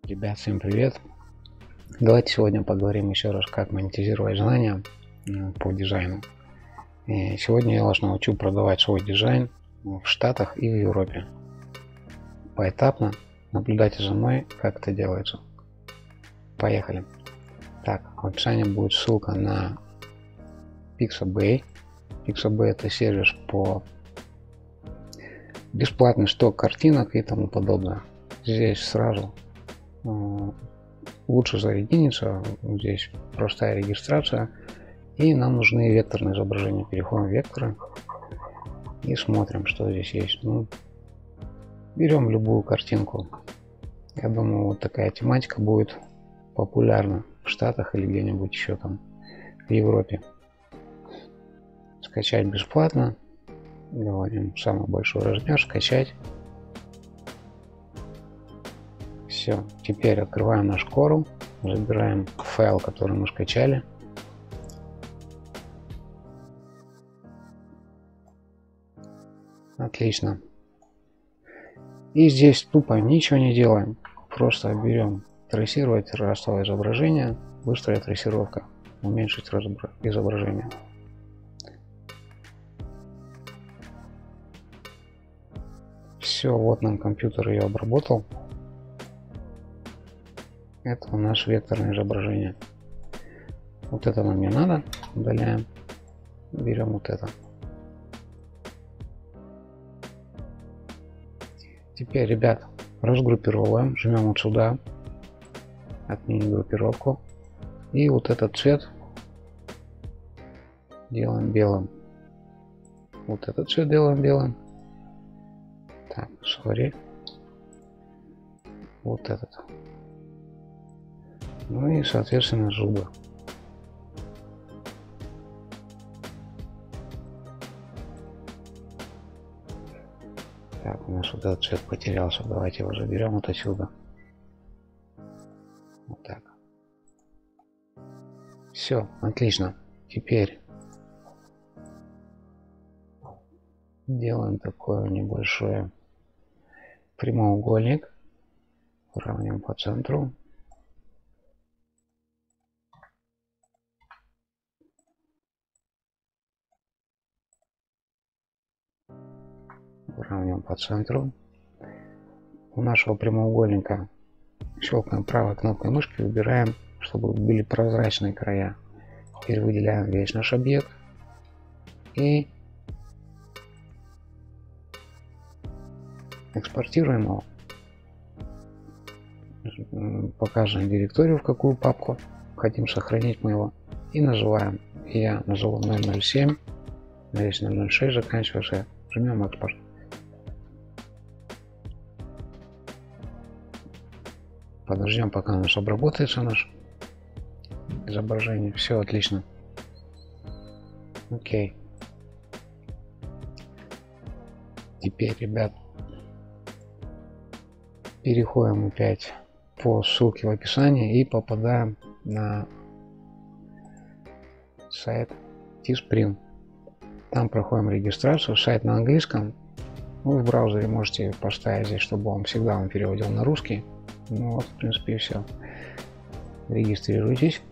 Ребят, всем привет! Давайте сегодня поговорим еще раз, как монетизировать знания по дизайну. И сегодня я вас научу продавать свой дизайн в Штатах и в Европе. Поэтапно наблюдайте за мной, как это делается. Поехали! Так, в описании будет ссылка на Pixabay. Pixabay — это сервис по бесплатный сток картинок и тому подобное. Здесь сразу лучше зарегистрироваться, здесь простая регистрация, и нам нужны векторные изображения. Переходим в векторы и смотрим, что здесь есть. Берем любую картинку. Я думаю, вот такая тематика будет популярна в Штатах или где-нибудь еще там в Европе. Скачать бесплатно. Говорим самый большой размер, скачать. Все, теперь открываем наш Corel, забираем файл, который мы скачали. Отлично. И здесь тупо ничего не делаем. Просто берем трассировать растровое изображение, быстрая трассировка, уменьшить изображение. Все, вот нам компьютер ее обработал. Это наше векторное изображение. Вот это нам не надо, удаляем, берем вот это. Теперь, ребят, разгруппировываем, жмем вот сюда, отменить группировку, и вот этот цвет делаем белым. Вот этот цвет делаем белым. Так, sorry. Вот этот. Ну и, соответственно, зубы. Так, у нас вот этот цвет потерялся. Давайте его заберем вот отсюда. Вот так. Все, отлично. Теперь делаем такой небольшой прямоугольник. Уравним по центру. Уравним по центру. У нашего прямоугольника щелкаем правой кнопкой мышки, выбираем, чтобы были прозрачные края. Теперь выделяем весь наш объект и экспортируем его. Показываем директорию, в какую папку хотим сохранить мы его, и называем. Я назову 007, здесь 006 заканчивается, жмем экспорт. Подождем, пока у нас обработается наше изображение. Все отлично. Окей. Теперь, ребят, переходим опять по ссылке в описании и попадаем на сайт Teespring. Там проходим регистрацию. Сайт на английском. Вы в браузере можете поставить здесь, чтобы он всегда вам переводил на русский. Ну вот, в принципе, и все. Регистрируйтесь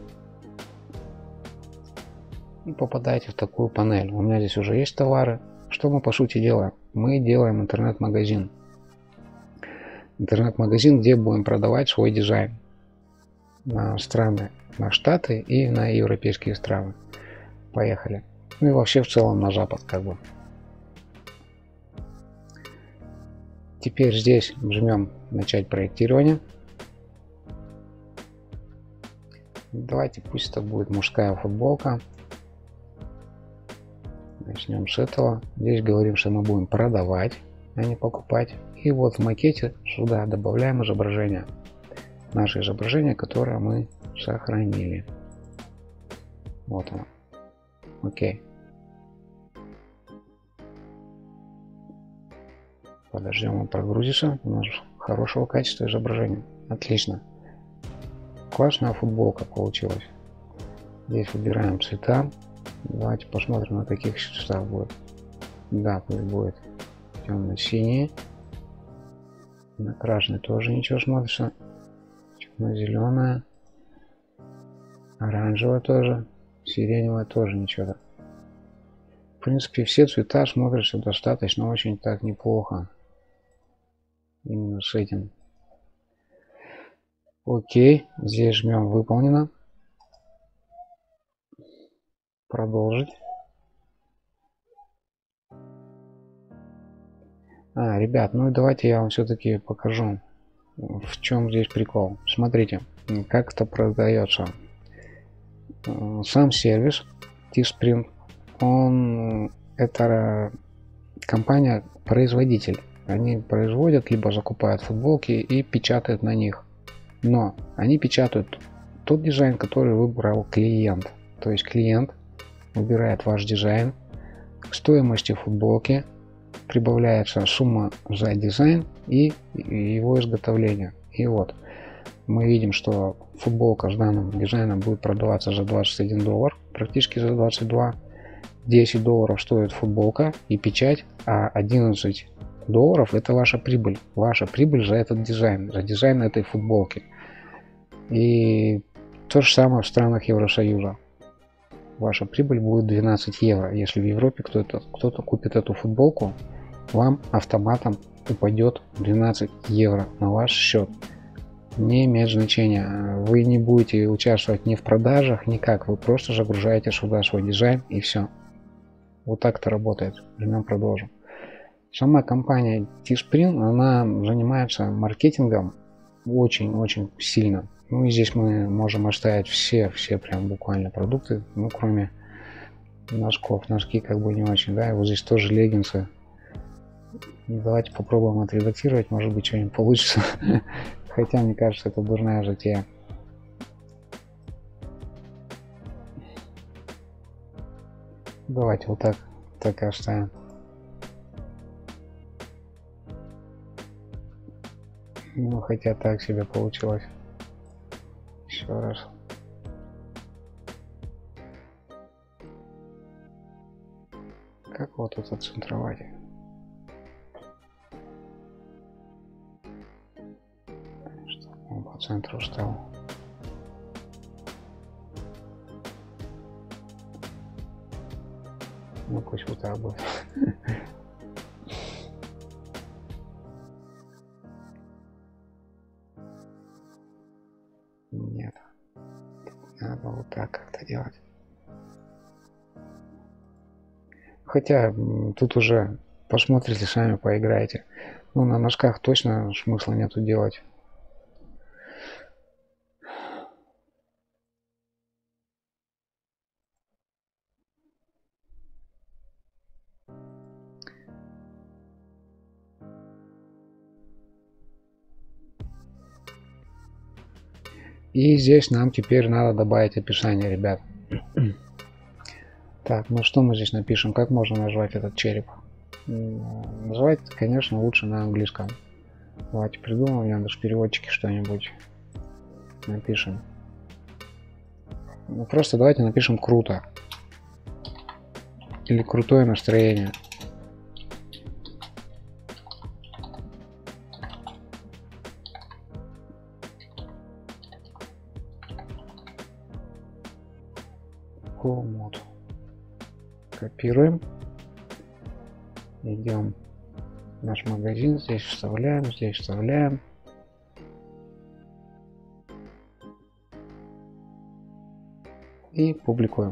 и попадаете в такую панель. У меня здесь уже есть товары. Что мы по сути делаем? Мы делаем интернет-магазин. Интернет-магазин, где будем продавать свой дизайн на страны, на Штаты и на европейские страны. Поехали. Ну и вообще в целом на Запад как бы. Теперь здесь жмем начать проектирование. Давайте, пусть это будет мужская футболка. Начнем с этого. Здесь говорим, что мы будем продавать, а не покупать. И вот в макете сюда добавляем изображение. Наше изображение, которое мы сохранили. Вот оно. Окей. Подождем, он прогрузится. У нас хорошего качества изображения. Отлично. Классная футболка получилась. Здесь выбираем цвета. Давайте посмотрим, на каких цветах будет. Да, пусть будет темно-синий. На красный тоже ничего смотрится. зеленая, оранжевая тоже, сиреневая тоже ничего. В принципе, все цвета смотрятся достаточно очень так неплохо. Именно с этим. Окей, здесь жмем выполнено. Продолжить. Ребят, ну и давайте я вам все-таки покажу, в чем здесь прикол. Смотрите, как это продается. Сам сервис Teespring, это компания-производитель. Они производят, либо закупают футболки и печатают на них. Но они печатают тот дизайн, который выбрал клиент. То есть клиент выбирает ваш дизайн, к стоимости футболки прибавляется сумма за дизайн и его изготовление. И вот мы видим, что футболка с данным дизайном будет продаваться за $21, практически за 22. $10 стоит футболка и печать, а $11 это ваша прибыль. Ваша прибыль за этот дизайн, за дизайн этой футболки. И то же самое в странах Евросоюза. Ваша прибыль будет 12 евро. Если в Европе кто-то купит эту футболку, вам автоматом упадет 12 евро на ваш счет. Не имеет значения. Вы не будете участвовать ни в продажах, никак. Вы просто загружаете сюда свой дизайн и все. Вот так это работает. Жмем продолжим. Сама компания Teespring, она занимается маркетингом очень-очень сильно. Ну и здесь мы можем оставить все прям буквально продукты, ну кроме носков. Носки как бы не очень, да, и вот здесь тоже леггинсы. Давайте попробуем отредактировать, может быть что-нибудь получится. Хотя мне кажется, это дурная затея. Давайте вот так и оставим. Ну хотя так себе получилось. Еще раз. Как вот тут отцентровать? Чтобы он по центру стал. Ну пусть вот так будет. Нет. Надо вот так как-то делать. Хотя тут уже посмотрите сами, поиграете. Ну на носках точно смысла нету делать. И здесь нам теперь надо добавить описание, ребят. Так, ну что мы здесь напишем? Как можно назвать этот череп? Назвать, конечно, лучше на английском. Давайте придумаем в Яндекс.Переводчике что-нибудь. Напишем. Ну, просто давайте напишем круто. Или крутое настроение. Мод. Копируем. Идем в наш магазин. Здесь вставляем, здесь вставляем. И публикуем.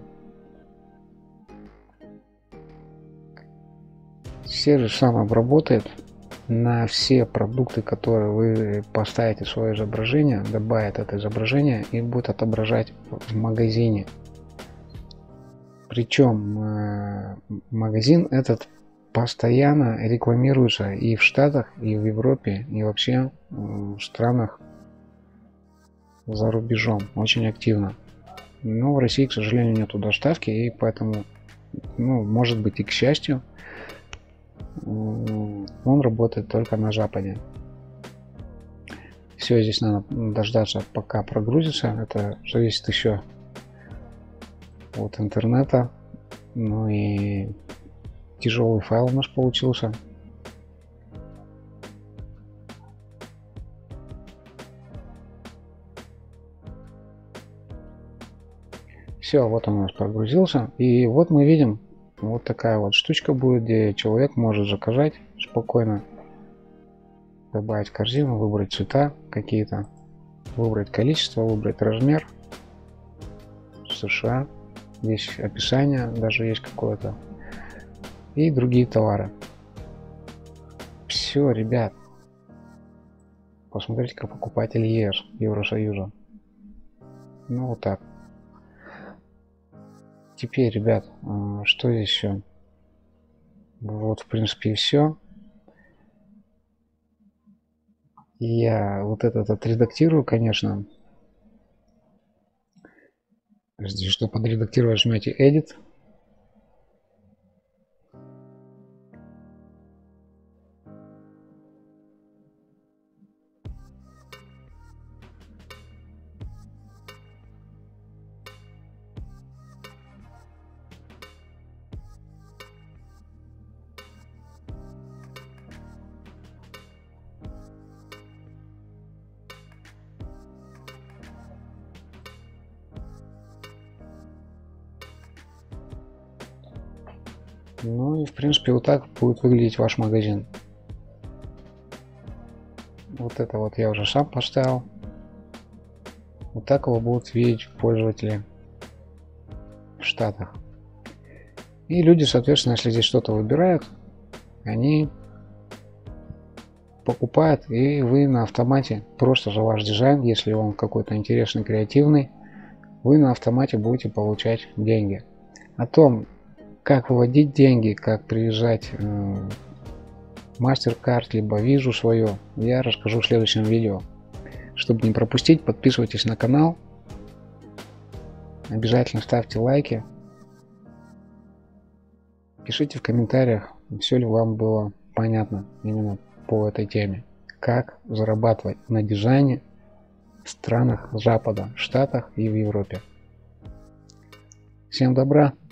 Сервис сам обработает на все продукты, которые вы поставите свое изображение, добавит это изображение и будет отображать в магазине. Причем магазин этот постоянно рекламируется и в Штатах, и в Европе, и вообще в странах за рубежом очень активно. Но в России, к сожалению, нету доставки, и поэтому, ну, может быть и к счастью, он работает только на Западе. Все, здесь надо дождаться, пока прогрузится. Это зависит еще от интернета. Ну и тяжелый файл у нас получился. Все, вот он у нас прогрузился. И вот мы видим, вот такая вот штучка будет, где человек может заказать спокойно, добавить в корзину, выбрать цвета какие-то, выбрать количество, выбрать размер. США. Здесь описание даже есть какое-то. И другие товары. Все, ребят. Посмотрите, как покупатель ЕС, Евросоюза. Ну вот так. Теперь, ребят, что здесь еще? Вот, в принципе, и все. Я вот этот отредактирую, конечно. Здесь, что подредактировать, жмете Edit. Ну и в принципе вот так будет выглядеть ваш магазин. Вот это вот я уже сам поставил. Вот так его будут видеть пользователи в Штатах. И люди, соответственно, если здесь что-то выбирают, они покупают, и вы на автомате просто за ваш дизайн, если он какой-то интересный, креативный, вы на автомате будете получать деньги. О том, как выводить деньги, как привязать MasterCard либо визу свою, я расскажу в следующем видео. Чтобы не пропустить, подписывайтесь на канал, обязательно ставьте лайки, пишите в комментариях, все ли вам было понятно именно по этой теме, как зарабатывать на дизайне в странах Запада, в Штатах и в Европе. Всем добра!